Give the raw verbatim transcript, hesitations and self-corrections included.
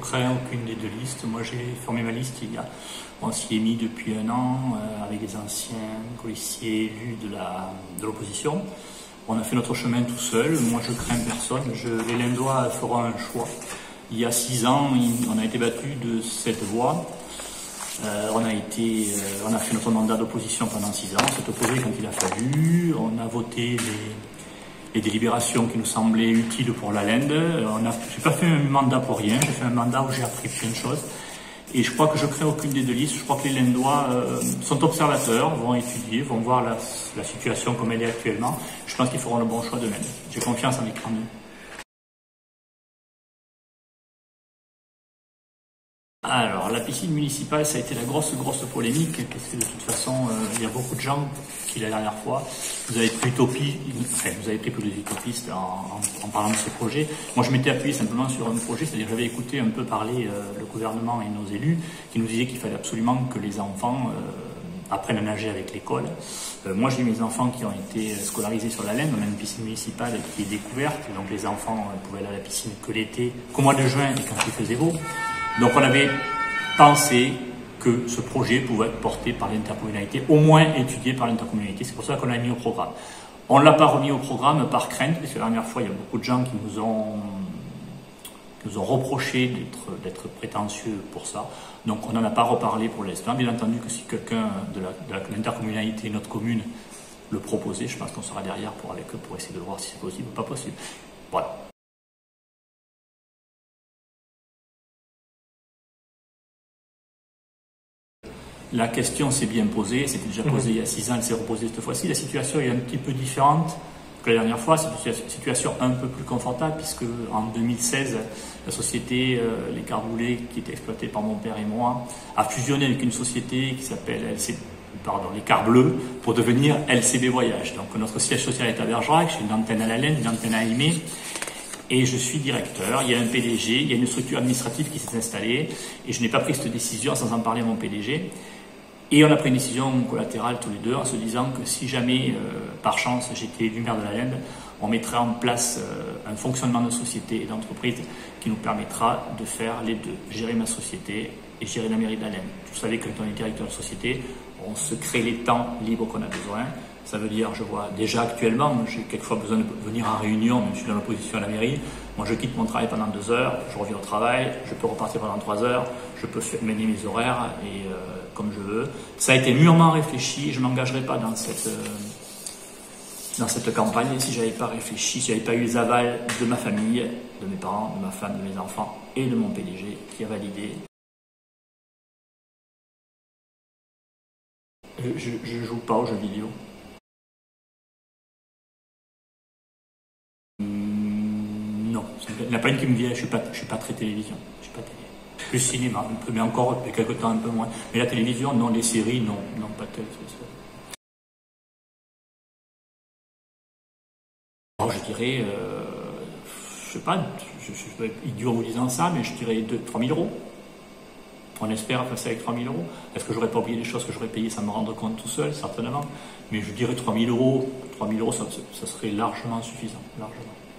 crains aucune des deux listes. Moi, j'ai formé ma liste il y a, on s'y est mis depuis un an euh, avec des anciens policiers élus de la de l'opposition. On a fait notre chemin tout seul. Moi, je crains personne. Je, les Lindois feront un choix. Il y a six ans, on a été battu de cette voie. Euh, on a été, euh, on a fait notre mandat d'opposition pendant six ans. On s'est opposé quand il a fallu. On a voté les, les délibérations qui nous semblaient utiles pour la Lende. On a, j'ai pas fait un mandat pour rien. J'ai fait un mandat où j'ai appris plein de choses. Et je crois que je crains aucune des deux listes. Je crois que les Lindois euh, sont observateurs, vont étudier, vont voir la, la situation comme elle est actuellement. Je pense qu'ils feront le bon choix d'eux-mêmes. J'ai confiance en les candidats. Alors, la piscine municipale, ça a été la grosse, grosse polémique, parce que de toute façon, euh, il y a beaucoup de gens qui, la dernière fois, vous avez pris utopie, enfin, vous avez pris pour des utopistes en, en, en parlant de ce projet. Moi, je m'étais appuyé simplement sur un projet, c'est-à-dire que j'avais écouté un peu parler euh, le gouvernement et nos élus, qui nous disaient qu'il fallait absolument que les enfants euh, apprennent à nager avec l'école. Euh, moi, j'ai mes enfants qui ont été scolarisés sur la Lende. On a une piscine municipale qui est découverte, donc les enfants euh, pouvaient aller à la piscine que l'été, qu'au mois de juin et quand il faisait beau. Donc on avait pensé que ce projet pouvait être porté par l'intercommunalité, au moins étudié par l'intercommunalité. C'est pour ça qu'on l'a mis au programme. On ne l'a pas remis au programme par crainte, parce que la dernière fois, il y a beaucoup de gens qui nous ont, qui nous ont reproché d'être, d'être prétentieux pour ça. Donc on n'en a pas reparlé pour l'instant. Bien entendu que si quelqu'un de, de l'intercommunalité, notre commune, le proposait, je pense qu'on sera derrière pour, avec eux pour essayer de voir si c'est possible ou pas possible. Voilà. La question s'est bien posée, c'était déjà posée mmh. il y a six ans, elle s'est reposée cette fois-ci. La situation est un petit peu différente que la dernière fois, c'est une situation un peu plus confortable, puisque en deux mille seize, la société euh, Les Carboulets, qui était exploitée par mon père et moi, a fusionné avec une société qui s'appelle L C, pardon, Les Cars Bleus, pour devenir L C B Voyage. Donc notre siège social est à Bergerac, j'ai une antenne à la Lende, une antenne à Aimé, et je suis directeur. Il y a un P D G, il y a une structure administrative qui s'est installée, et je n'ai pas pris cette décision sans en parler à mon P D G. Et on a pris une décision collatérale tous les deux en se disant que si jamais, euh, par chance, j'étais élu maire de la Lende, on mettrait en place euh, un fonctionnement de société et d'entreprise qui nous permettra de faire les deux, gérer ma société et gérer la mairie de la Lende. Vous savez que quand on est directeur de société, on se crée les temps libres qu'on a besoin. Ça veut dire, je vois déjà actuellement, j'ai quelquefois besoin de venir en réunion, même si je suis dans l'opposition à la mairie. Moi, je quitte mon travail pendant deux heures, je reviens au travail, je peux repartir pendant trois heures, je peux mener mes horaires et euh, comme je veux. Ça a été mûrement réfléchi et je ne m'engagerai pas dans cette, euh, dans cette campagne si je n'avais pas réfléchi, si je n'avais pas eu les avals de ma famille, de mes parents, de ma femme, de mes enfants et de mon P D G qui a validé. Je ne joue pas aux jeux vidéo. Non, il n'y en a pas une qui me vient, je ne suis, suis pas très télévision, je suis pas télé. Plus cinéma, mais encore depuis quelque temps un peu moins. Mais la télévision, non, les séries, non, non, pas de télévision. Alors, je dirais, euh, je sais pas, je, je, je vais être idiot en vous disant ça, mais je dirais trois mille euros. On espère passer avec trois mille euros. Est-ce que j'aurais pas oublié les choses que j'aurais payées sans me rendre compte tout seul? Certainement. Mais je dirais trois mille euros. trois mille euros, ça, ça serait largement suffisant. Largement.